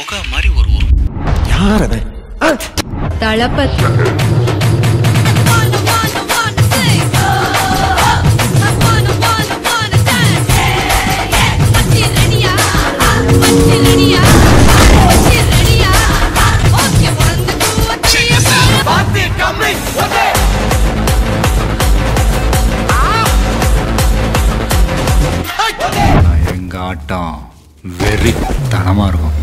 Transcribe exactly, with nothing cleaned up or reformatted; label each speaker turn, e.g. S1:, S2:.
S1: புகை மாதிரி ஒரு ஊர்.
S2: யார் அது?
S3: தளபதி.
S1: எங்க ஆட்டம் வெறி தனமா இருக்கும்.